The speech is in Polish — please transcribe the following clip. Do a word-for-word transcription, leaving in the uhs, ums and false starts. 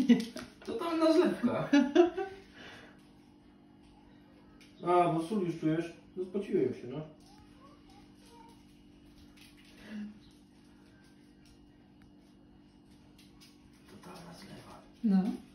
Totalna zlepka. A, bo sól już czujesz? No spociłem się, no. Totalna zlewa. No.